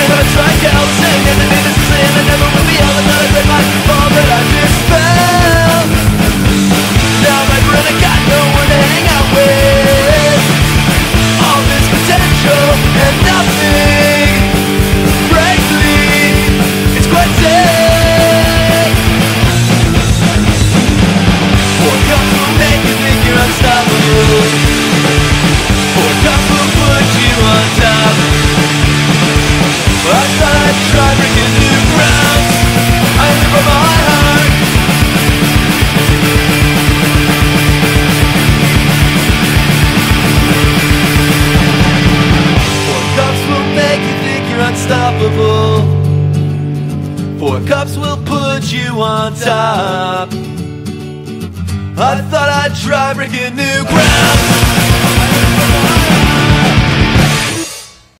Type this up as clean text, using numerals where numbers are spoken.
never tried to help saying everything is the same and never will be able to let it my fall, but I just fell. Now my brother got no one to hang out with. All this potential and nothing. Frankly, it's quite sad. Four cups will make you think you're unstoppable. Four cups will put you on top. I thought I'd try breaking new ground. I live from my heart. Four cups will make you think you're unstoppable. Four cups will put you on top. I thought I'd try breaking new ground.